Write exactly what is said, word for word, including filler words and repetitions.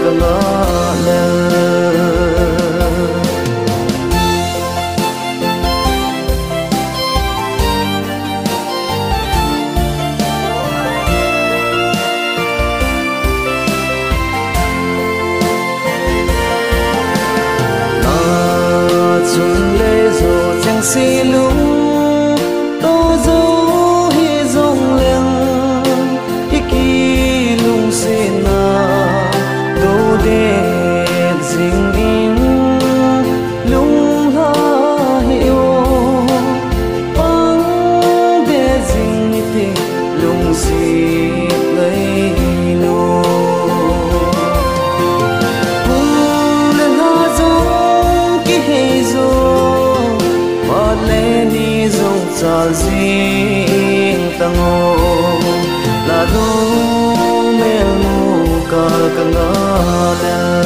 xì lung tô dấu hi dòng leng hi kỳ lung xì na tô đê dinh in lung ha hiu băng đê dinh thì lung xì lấy nu cùng lên ha dấu kỳ hi dấu lê ni dòng cha zing tango la do mel mu ka ka na